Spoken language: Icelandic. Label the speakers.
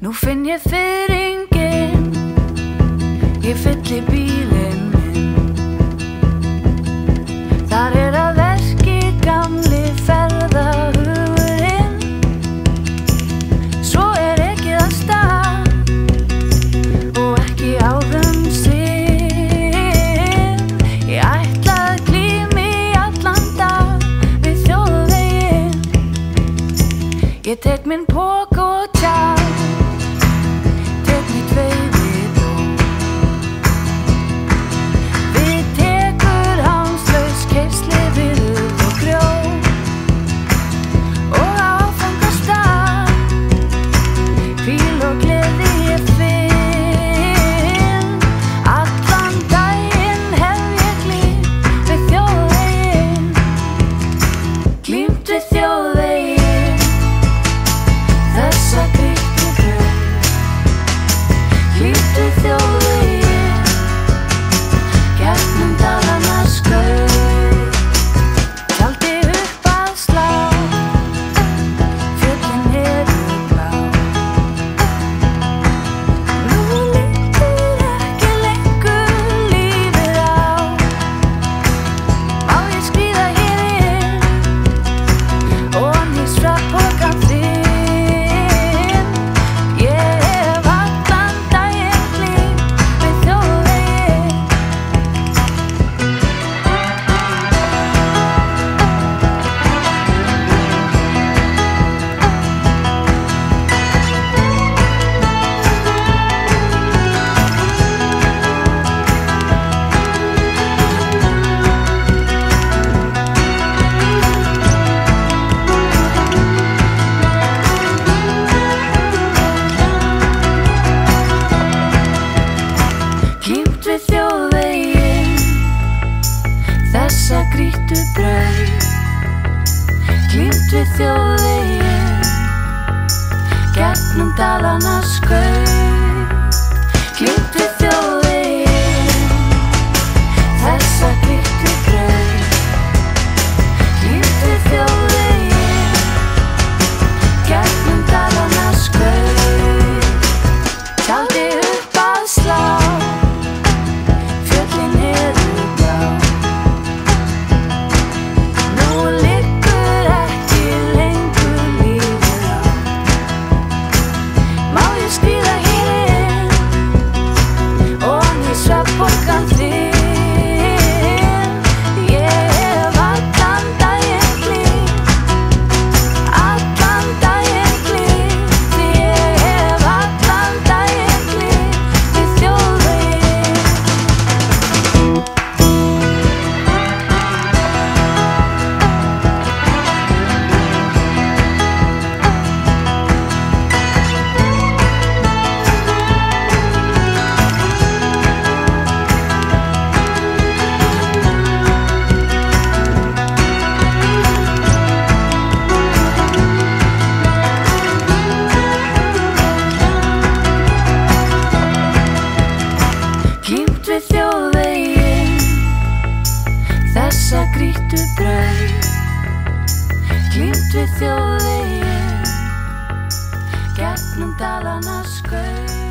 Speaker 1: Nú finn ég fiðringinn, ég fylli bílinn minn. Þar að verki gamli ferðahugurinn. Svo ekið af stað og ekki áðum sinn. Ég ætla að glíma í allan dag við þjóðveginn. Ég tek minn poka og tjald, grýttu brauð, glímt við þjóðveginn, gegnum dalana skaut. Glímt við þjóðveginn, þessa grýttu brauð, glímt við þjóðveginn, gegnum dalana skaut. Tjaldi upp að slá, fjöllin eru blá. Þessa grýttu brauð, glímt við þjóðveginn, gegnum dalana skaut.